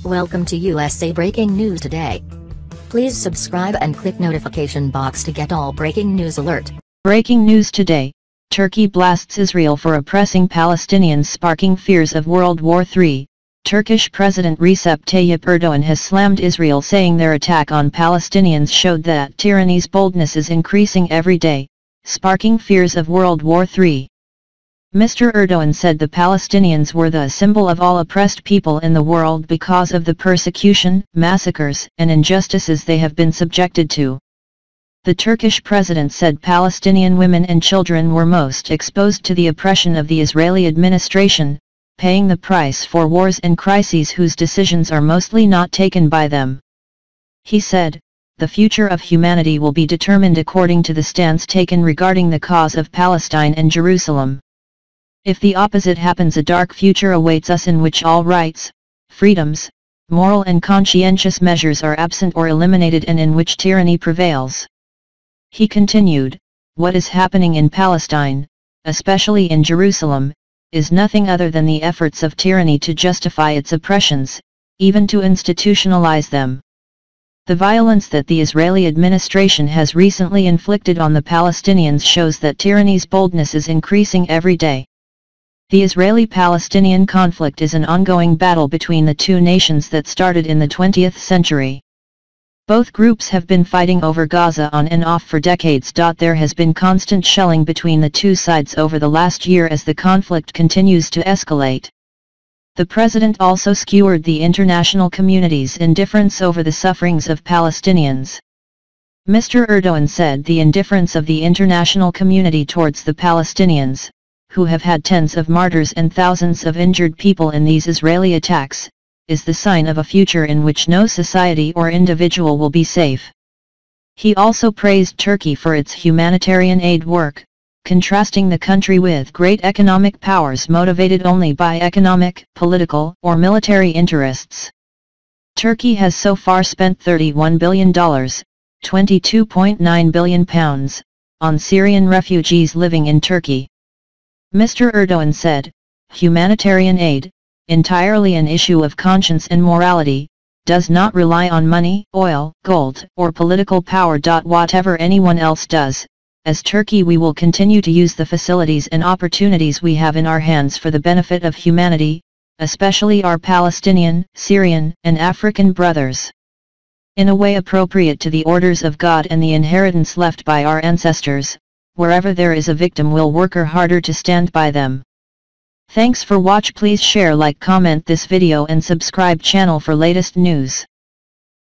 Welcome to USA Breaking News Today. Please subscribe and click notification box to get all breaking news alert. Breaking news today, Turkey blasts Israel for oppressing Palestinians, sparking fears of World War III. Turkish President Recep Tayyip Erdogan has slammed Israel, saying their attack on Palestinians showed that tyranny's boldness is increasing every day, sparking fears of World War III. Mr. Erdogan said the Palestinians were the symbol of all oppressed people in the world because of the persecution, massacres, and injustices they have been subjected to. The Turkish president said Palestinian women and children were most exposed to the oppression of the Israeli administration, paying the price for wars and crises whose decisions are mostly not taken by them. He said, "The future of humanity will be determined according to the stance taken regarding the cause of Palestine and Jerusalem. If the opposite happens, a dark future awaits us in which all rights, freedoms, moral and conscientious measures are absent or eliminated, and in which tyranny prevails." He continued, "What is happening in Palestine, especially in Jerusalem, is nothing other than the efforts of tyranny to justify its oppressions, even to institutionalize them. The violence that the Israeli administration has recently inflicted on the Palestinians shows that tyranny's boldness is increasing every day. The Israeli-Palestinian conflict is an ongoing battle between the two nations that started in the 20th century. Both groups have been fighting over Gaza on and off for decades. There has been constant shelling between the two sides over the last year as the conflict continues to escalate. The president also skewered the international community's indifference over the sufferings of Palestinians. Mr. Erdogan said the indifference of the international community towards the Palestinians, who have had tens of martyrs and thousands of injured people in these Israeli attacks, is the sign of a future in which no society or individual will be safe. He also praised Turkey for its humanitarian aid work, contrasting the country with great economic powers motivated only by economic, political, or military interests. Turkey has so far spent $31 billion, £22.9 billion, on Syrian refugees living in Turkey. Mr. Erdogan said, "Humanitarian aid, entirely an issue of conscience and morality, does not rely on money, oil, gold, or political power. Whatever anyone else does, as Turkey we will continue to use the facilities and opportunities we have in our hands for the benefit of humanity, especially our Palestinian, Syrian, and African brothers. In a way appropriate to the orders of God and the inheritance left by our ancestors, wherever there is a victim we'll work harder to stand by them." Thanks for watch. Please share, like, comment this video and subscribe channel for latest news.